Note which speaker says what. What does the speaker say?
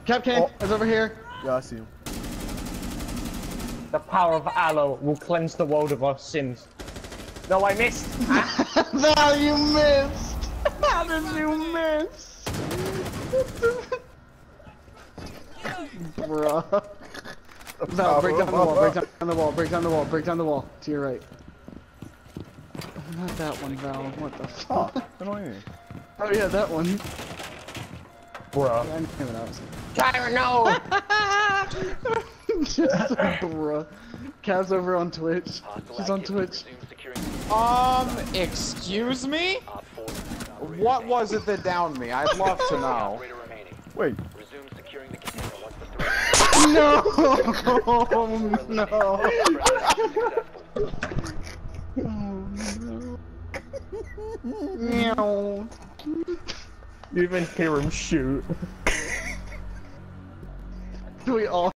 Speaker 1: Capcan is over here.
Speaker 2: Yeah, I see him.
Speaker 3: The power of aloe will cleanse the world of our sins. No, I missed!
Speaker 1: No, you missed! How did you miss? Bruh. Val, break down the wall, break down the wall, break down the wall, break down the wall. To your right. Oh, not that one, Val. What the fuck?
Speaker 2: Annoying.
Speaker 1: Oh yeah, that one.
Speaker 3: Bruh.
Speaker 1: I knew what I was
Speaker 3: Tyron, no!
Speaker 1: Just bruh. Cav's over on Twitch. She's on Twitch.
Speaker 4: Excuse me? What was it that downed me? I'd love to know.
Speaker 2: Wait.
Speaker 1: No! No! Meow.
Speaker 3: You even hear him shoot.
Speaker 1: We all